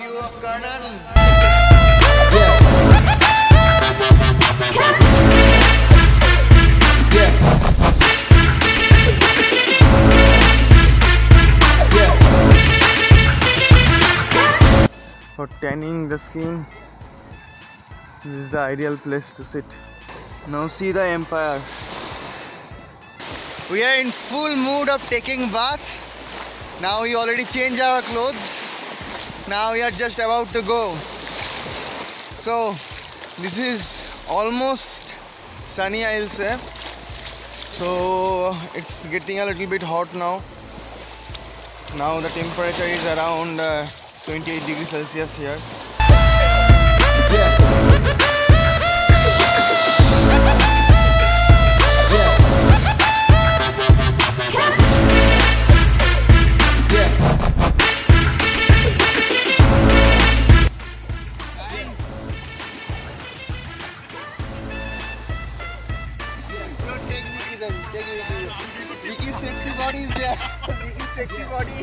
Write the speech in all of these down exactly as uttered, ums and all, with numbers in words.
view of Karnan. Yeah. Yeah. Yeah. For tanning the skin, this is the ideal place to sit. Now see the empire. We are in full mood of taking bath. Now we already changed our clothes. Now we are just about to go. So this is almost sunny, I'll say. So it's getting a little bit hot now. Now the temperature is around uh, twenty-eight degrees Celsius here. Yeah. Vicky's sexy body is there. Vicky's sexy body.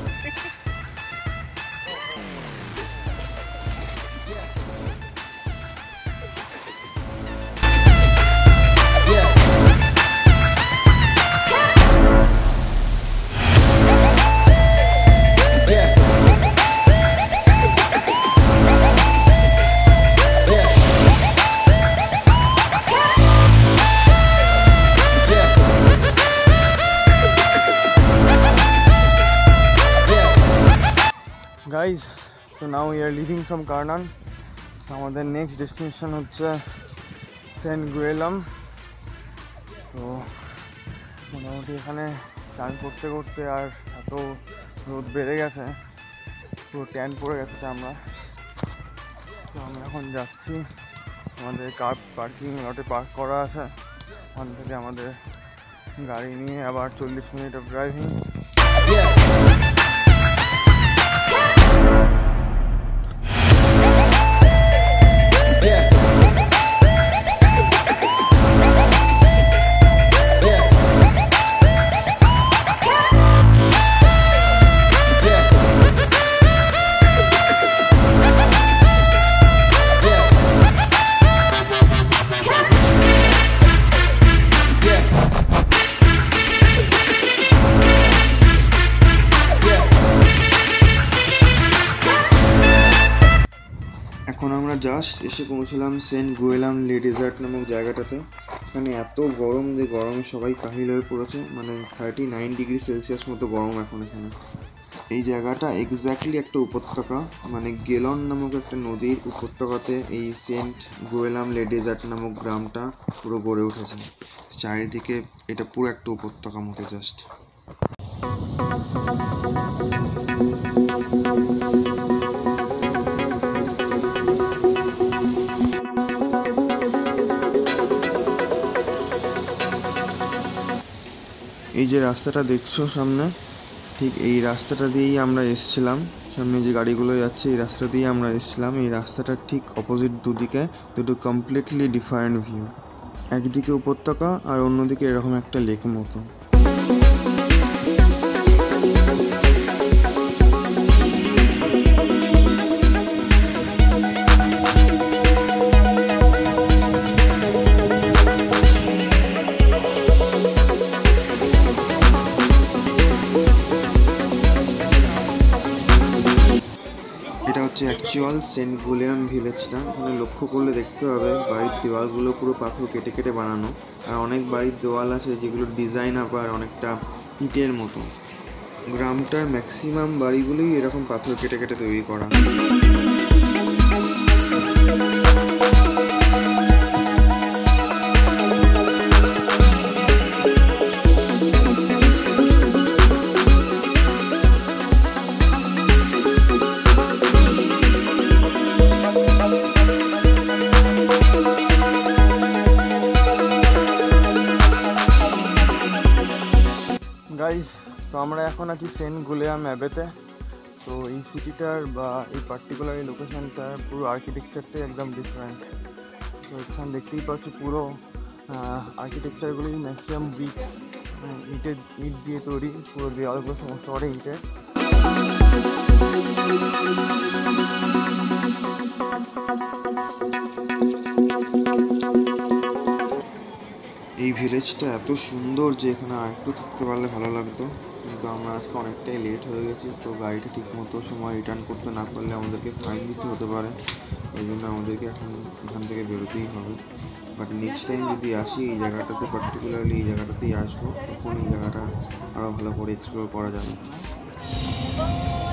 Guys, so now we are leaving from Karnan. So our next destination is Saint Guillaume. So মোটামুটি এখানে চান করতে করতে আর এত রোদ বেড়ে গেছে, পুরো ট্যান পড়ে গেছে আমরা। তো আমরা এখন যাচ্ছি, আমাদের কার পার্কিং লটে পার্ক করা আছে, ওখান থেকে আমাদের গাড়ি নিয়ে আবার চল্লিশ মিনিট অফ ড্রাইভিং। এখন আমরা জাস্ট এসে পৌঁছলাম সেন্ট গুয়েলাম লে ডেজার্ট নামক জায়গাটাতে। এখানে এত গরম যে গরমে সবাই কাহিল হয়ে পড়েছে, মানে থার্টি নাইন ডিগ্রি সেলসিয়াস মতো গরম এখন এখানে। এই জায়গাটা এক্স্যাক্টলি একটা উপত্যকা, মানে গেলন নামক একটা নদীর উপত্যকাতে এই সেন্ট গুয়েলাম লে ডেজার্ট নামক গ্রামটা পুরো গড়ে উঠেছে। চারিদিকে এটা পুরো একটা উপত্যকা মতো জাস্ট। এই যে রাস্তাটা দেখছো সামনে, ঠিক এই রাস্তাটা দিয়েই আমরা এসেছিলাম। সামনে যে গাড়িগুলো যাচ্ছে এই রাস্তা দিয়েই আমরা এসেছিলাম। এই রাস্তাটার ঠিক অপোজিট দুদিকে দুটো কমপ্লিটলি ডিফারেন্ট ভিউ, একদিকে উপত্যকা আর অন্যদিকে এরকম একটা লেক মতো। অ্যাকচুয়াল সেন্ট গুলিয়াম ভিলেজটা। এখানে লক্ষ্য করলে দেখতে পাবে বাড়ির দেওয়ালগুলো পুরো পাথর কেটে কেটে বানানো, আর অনেক বাড়ির দেওয়াল আছে যেগুলোর ডিজাইন আবার অনেকটা ইটের মতো। গ্রামটার ম্যাক্সিমাম বাড়িগুলোই এরকম পাথর কেটে কেটে তৈরি করা। গাইজ, তো আমরা এখন আছি সেন্ট গুলিয়াম অ্যাবেতে। তো এই সিটিটার বা এই পার্টিকুলার এই লোকেশনটার পুরো আর্কিটেকচারটাই একদম ডিফারেন্ট। তো এখানে দেখতেই পাচ্ছি পুরো আর্কিটেকচারগুলি ম্যাক্সিমাম উইক ইটের ইট দিয়ে তৈরি, পুরো দেওয়ালগুলো সমস্ত ইটের। এই ভিলেজটা এত সুন্দর যে এখানে আরেকটু থাকতে পারলে ভালো লাগতো, কিন্তু আমরা আজকে অনেকটাই লেট হয়ে গেছি, তো গাড়িটা ঠিক মতো সময় রিটার্ন করতে না পারলে আমাদেরকে ফাইন দিতে হতে পারে। এই জন্য আমাদেরকে এখন এখান থেকে বেরোতেই হবে। বাট নেক্সট টাইম যদি আসি এই জায়গাটাতে, পার্টিকুলারলি এই জায়গাটাতেই আসবো, তখন এই জায়গাটা আরও ভালো করে এক্সপ্লোর করা যাবে।